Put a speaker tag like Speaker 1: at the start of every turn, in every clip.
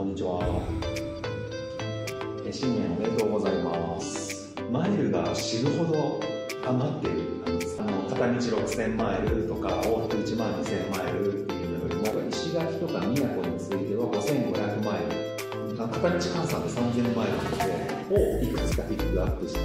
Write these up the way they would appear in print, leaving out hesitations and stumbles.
Speaker 1: こんにちは。新年おめでとうございます。マイルが死ぬほど余っている。片道6000マイルとか往復1万2000マイルっていうのよりも、石垣とか宮古については5500マイル、片道換算で3000マイルなのでをいくつかピックアップして、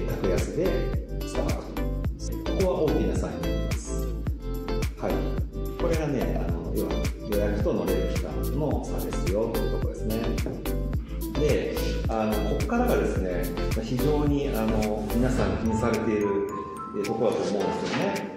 Speaker 1: 格安でさばくと。ここは大きな差になります。はい。これがね、要は予約と乗れる期間の差ですよというところですね。で、ここからがですね、非常に皆さん気にされているところだと思うんですよね。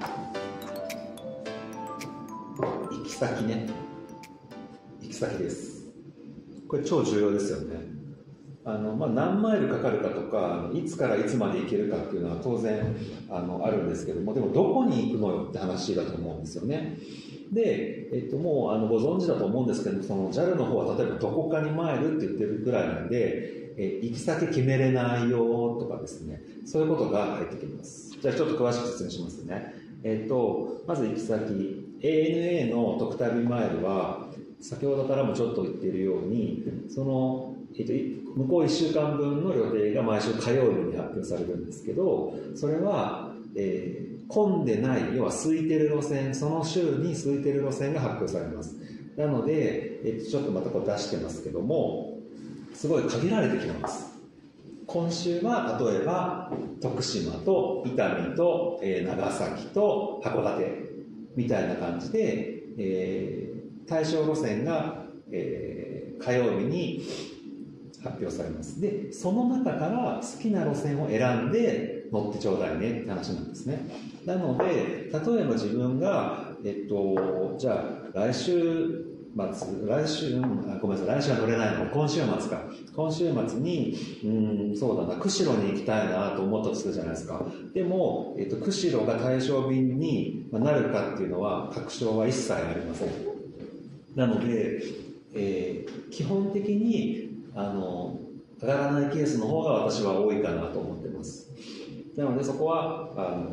Speaker 1: 行き先ね。行き先です。これ超重要ですよね。何マイルかかるかとか、いつからいつまで行けるかっていうのは当然あるんですけども、でもどこに行くのよって話だと思うんですよね。で、もうご存知だと思うんですけど、その JAL の方は例えばどこかにマイルって言ってるぐらいなんで、行き先決めれないよとかですね、そういうことが入ってきます。じゃあちょっと詳しく説明しますね。まず行き先、ANA のトク旅マイルは、先ほどからもちょっと言っているように、その、向こう1週間分の予定が毎週火曜日に発表されるんですけど、それは、混んでない、要は空いてる路線、その週に空いてる路線が発表されます。なので、ちょっとまたこう出してますけども、すごい限られてきます。今週は例えば徳島と伊丹と、長崎と函館みたいな感じで、対象路線が、火曜日に発表されます。で、その中から好きな路線を選んで乗ってちょうだいねって話なんですね。なので、例えば自分が、じゃあ来週は乗れないの。今週末か。今週末に、そうだな、釧路に行きたいなと思ったとするじゃないですか。でも、釧路が対象便になるかっていうのは、確証は一切ありません。なので、基本的に、上がらないケースの方が私は多いかなと思ってます。なので、そこは、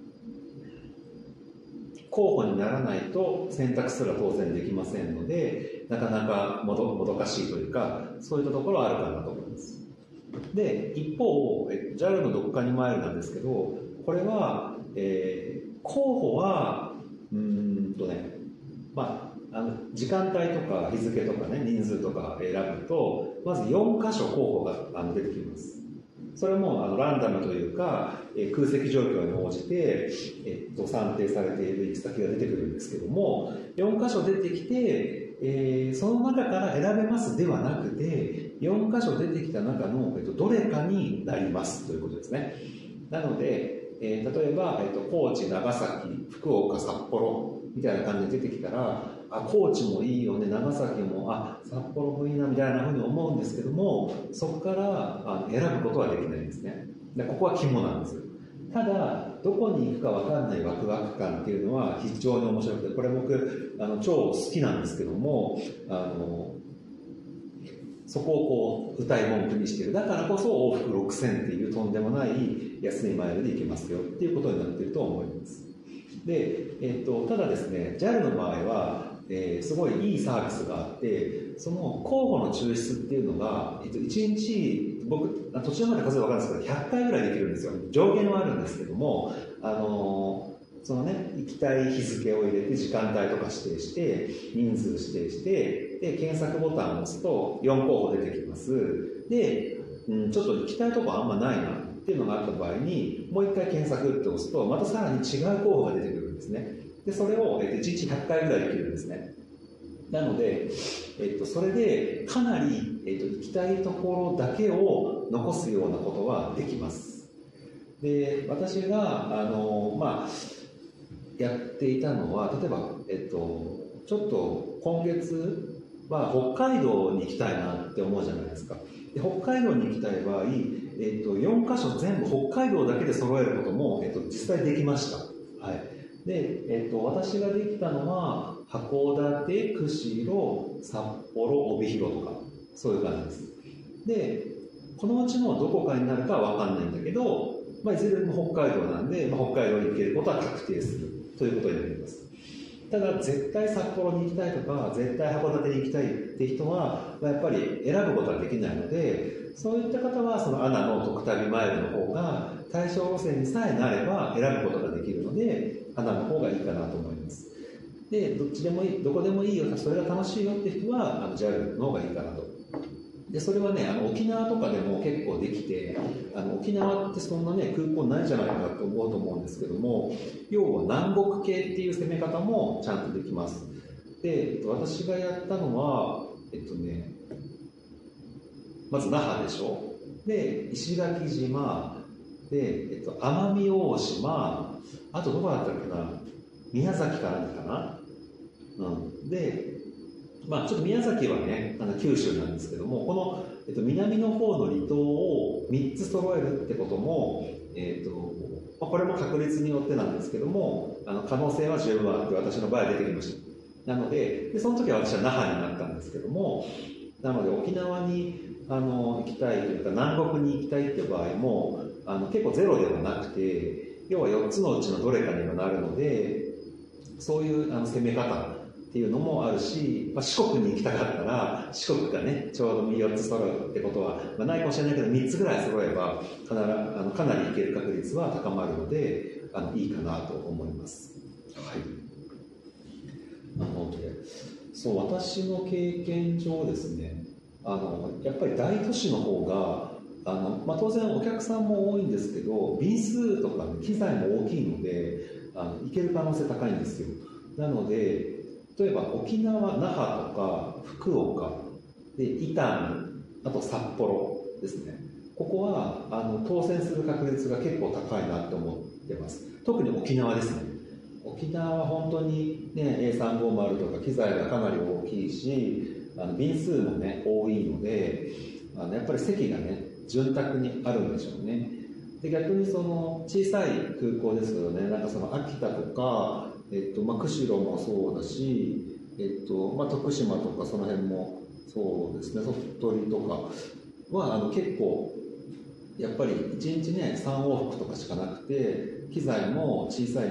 Speaker 1: 候補にならないと選択すら当然できませんので、なかなかもどかしいというか、そういったところはあるかなと思います。で、一方、JAL のどこかにマイルなんですけど、これは、候補は、時間帯とか日付とかね、人数とか選ぶと、まず4箇所候補が出てきます。それもランダムというか、空席状況に応じて、算定されている行き先が出てくるんですけども、4箇所出てきて、その中から選べますではなくて、4箇所出てきた中の、どれかになりますということですね。なので、例えば、高知、長崎、福岡、札幌みたいな感じで出てきたら、高知もいいよね、長崎も、札幌もいいなみたいなふうに思うんですけども、そこから選ぶことはできないんですね。で、ここは肝なんです。ただ、どこに行くか分かんないワクワク感っていうのは非常に面白くて、これ僕、超好きなんですけども、そこをこう歌い文句にしている。だからこそ往復6000っていうとんでもない安いマイルで行けますよっていうことになっていると思います。で、ただですね、JAL の場合は、すごいいいサービスがあって、その候補の抽出っていうのが、1日、僕、途中まで数え分かるんですけど、100回ぐらいできるんですよ。上限はあるんですけども、そのね、行きたい日付を入れて、時間帯とか指定して、人数指定して、で、検索ボタンを押すと4候補出てきます。で、ちょっと行きたいとこあんまないなっていうのがあった場合に、もう一回検索って押すと、またさらに違う候補が出てくるんですね。で、それを1日100回ぐらいできるんですね。なので、それでかなり、行きたいところだけを残すようなことはできます。で、私が、やっていたのは、例えば、ちょっと今月は北海道に行きたいなって思うじゃないですか。で、北海道に行きたい場合、4カ所全部北海道だけで揃えることも、実際できました。はい。で、私ができたのは、函館、釧路、札幌、帯広とか、そういう感じです。で、このうちのどこかになるかは分かんないんだけど、いずれも北海道なんで、北海道に行けることは確定するということになります。 ただ絶対札幌に行きたいとか絶対函館に行きたいって人はやっぱり選ぶことはできないので、そういった方はそのアナのトク旅マイルの方が対象路線にさえなれば選ぶことができるので、アナの方がいいかなと思います。で、どっちでもいい、どこでもいいよ、それが楽しいよって人はJAL の方がいいかなと。でそれはね、沖縄とかでも結構できて、沖縄ってそんなね空港ないんじゃないかと思うと思うんですけども、要は南国系っていう攻め方もちゃんとできます。で、私がやったのはまず那覇でしょ、で石垣島で、奄美大島、あとどこだったっけな、宮崎からかな、でまあ、ちょっと宮崎はね九州なんですけども、この、南の方の離島を3つ揃えるってことも、これも確率によってなんですけども可能性は十分あって、私の場合出てきました。なのでその時は私は那覇になったんですけども、なので沖縄に行きたいというか南国に行きたいっていう場合も結構ゼロではなくて、要は4つのうちのどれかにはなるので、そういう攻め方っていうのもあるし、四国に行きたかったら四国がねちょうど4つ揃うってことは、ないかもしれないけど3つぐらい揃えばかなりいける確率は高まるのでいいかなと思います。はい。なのでそう私の経験上ですね、やっぱり大都市の方が当然お客さんも多いんですけど、便数とか、機材も大きいので行ける可能性高いんですよ。なので例えば沖縄、那覇とか福岡で伊丹、あと札幌ですね、ここは当選する確率が結構高いなと思ってます。特に沖縄ですね。沖縄は本当に、ね、A350 とか機材がかなり大きいし、便数もね多いのでやっぱり席がね潤沢にあるんでしょうね。で逆にその小さい空港ですけどね、なんかその秋田とか釧路もそうだし、徳島とかその辺もそうですね、鳥取とかは結構やっぱり1日ね3往復とかしかなくて、機材も小さい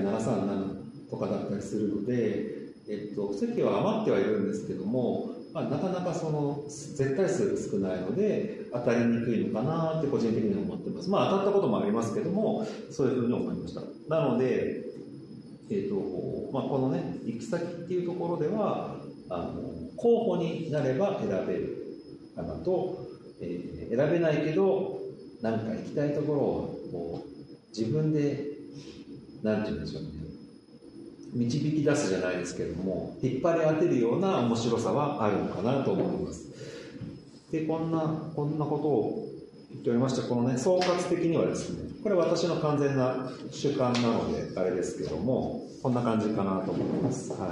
Speaker 1: 737とかだったりするので、席は余ってはいるんですけども、なかなかその絶対数が少ないので当たりにくいのかなって個人的には思ってます。当たったこともありますけども、そういうふうに思いました。なのでこのね行き先っていうところでは候補になれば選べるかなと、選べないけどなんか行きたいところを自分でなんて言うんでしょうね、導き出すじゃないですけども、引っ張り当てるような面白さはあるのかなと思います。でこんなことを言っておりまして、このね総括的にはですね、これは私の完全な主観なのであれですけども、こんな感じかなと思います。はい。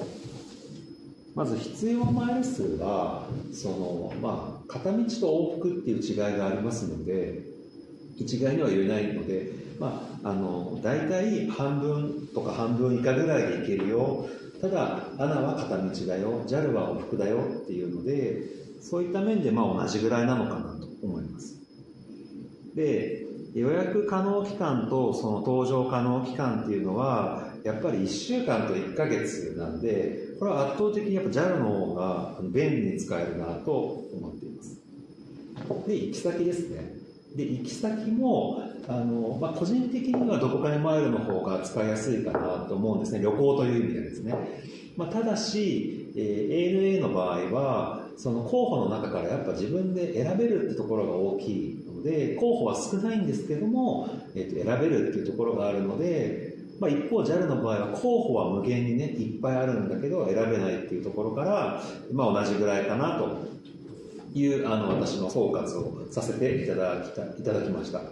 Speaker 1: まず必要マイル数は片道と往復っていう違いがありますので、一概には言えないので、大体半分とか半分以下ぐらいで行けるよ、ただアナは片道だよ、 JAL は往復だよっていうので、そういった面で同じぐらいなのかなと思います。で予約可能期間とその搭乗可能期間っていうのはやっぱり1週間と1ヶ月なんで、これは圧倒的にやっぱ JAL の方が便利に使えるなと思っています。で行き先ですね。で行き先も個人的にはどこかにマイルの方が使いやすいかなと思うんですね、旅行という意味でですね。ただし、ANA の場合はその候補の中からやっぱ自分で選べるってところが大きいので、候補は少ないんですけども、選べるっていうところがあるので、一方 JAL の場合は候補は無限にねいっぱいあるんだけど選べないっていうところから、同じぐらいかなという私の総括をさせていただきました。はい。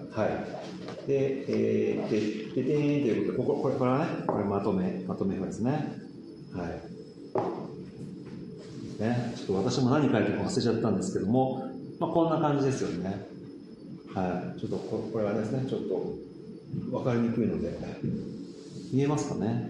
Speaker 1: で、ということで、これはね、これまとめですね。はい。ね、ちょっと私も何書いてるか忘れちゃったんですけども、こんな感じですよね。はい。ちょっとこれはですね、ちょっと分かりにくいので、見えますかね。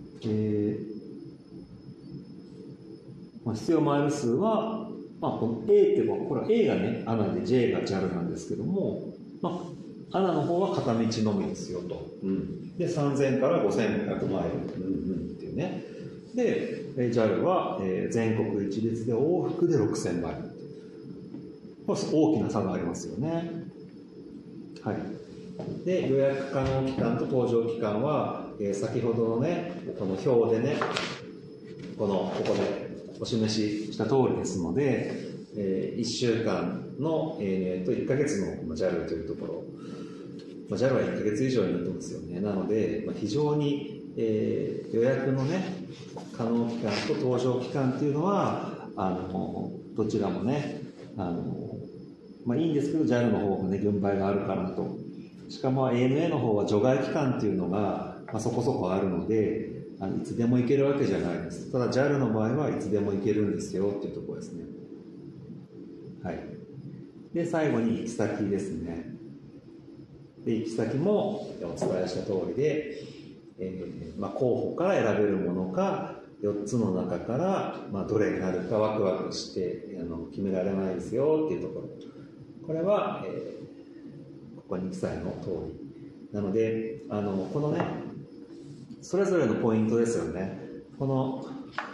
Speaker 1: 必要マイル数は、この A ってこれは A がね、アナで J が JAL なんですけども、アナの方は片道のみですよと。で、3000から5500マイル、っていうね。 で、JAL は全国一律で往復で6000マイル。これ大きな差がありますよね。はい。で、予約可能期間と搭乗期間は、先ほどのね、この表でね、ここでお示しした通りですので、1週間の ANA と1ヶ月の JAL というところ、JAL は1ヶ月以上になってますよね。なので、非常に、予約のね、可能期間と搭乗期間っていうのは、どちらもね、いいんですけど、JAL の方がね、軍配があるかなと。しかも ANA の方は除外期間っていうのが、そこそこあるので、いつでも行けるわけじゃないです。ただ JAL の場合はいつでも行けるんですよっていうところですね。はい。で、最後に行き先ですね。で、行き先もお伝えした通りで、候補から選べるものか、4つの中から、どれになるかワクワクして決められないですよっていうところ。これは、ここに記載の通り。なので、このね、それぞれのポイントですよね。この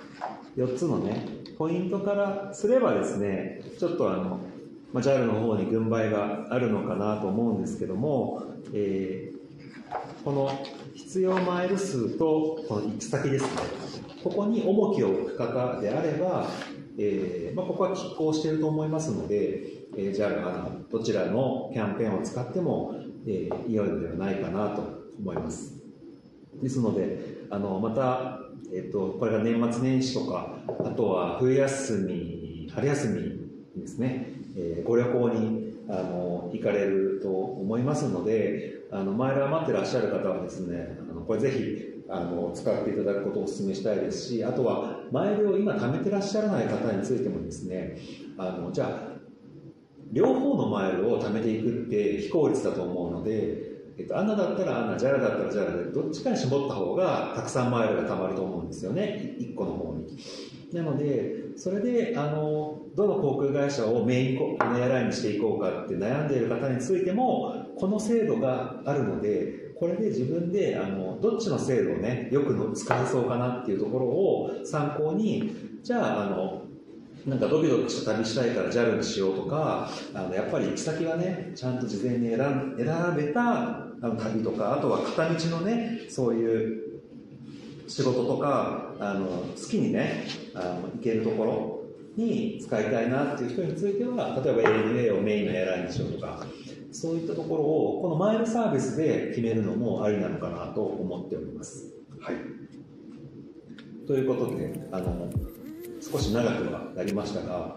Speaker 1: 4つのね、ポイントからすればですね、ちょっとJAL の方に軍配があるのかなと思うんですけども、この必要マイル数とこの行き先ですね、ここに重きを置く方であれば、ここは拮抗していると思いますので、JAL どちらのキャンペーンを使っても、良いのではないかなと思います。ですので、また、これが年末年始とか、あとは冬休み、春休みですね、ご旅行に行かれると思いますので、マイル余ってらっしゃる方はですね、これぜひ使っていただくことをお勧めしたいですし、あとはマイルを今貯めてらっしゃらない方についてもですね、じゃあ両方のマイルを貯めていくって非効率だと思うので、ANA だったらANA、JAL だったら JAL でどっちかに絞った方がたくさんマイルが貯まると思うんですよね、1個の方に。なので、それでどの航空会社をメインエアラインにしていこうかって悩んでいる方についてもこの制度があるので、これで自分でどっちの制度をねよく使えそうかなっていうところを参考に、じゃあなんかドキドキした旅したいから JAL にしようとか、やっぱり行き先はねちゃんと事前に選べた旅とか、あとは片道のねそういう仕事とか好きにね行けるところに使いたいなっていう人については、例えば ANA をメインのエアラインにしようとか、そういったところをこのマイルサービスで決めるのもありなのかなと思っております。はい。ということで少し長くはなりましたが、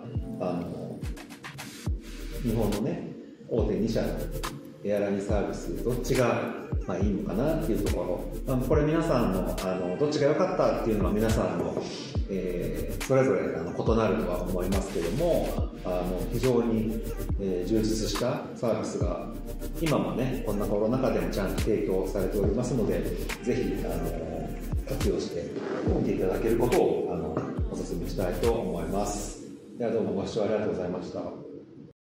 Speaker 1: 日本のね大手2社のエアラインサービスどっちがいいのかなっていうところ、これ皆さんのどっちが良かったっていうのは皆さんの、それぞれ異なるとは思いますけども、非常に、充実したサービスが今もねこんなコロナ禍でもちゃんと提供されておりますので、ぜひ活用して見ていただけることをお勧めしたいと思います。ではどうもご視聴ありがとうございました。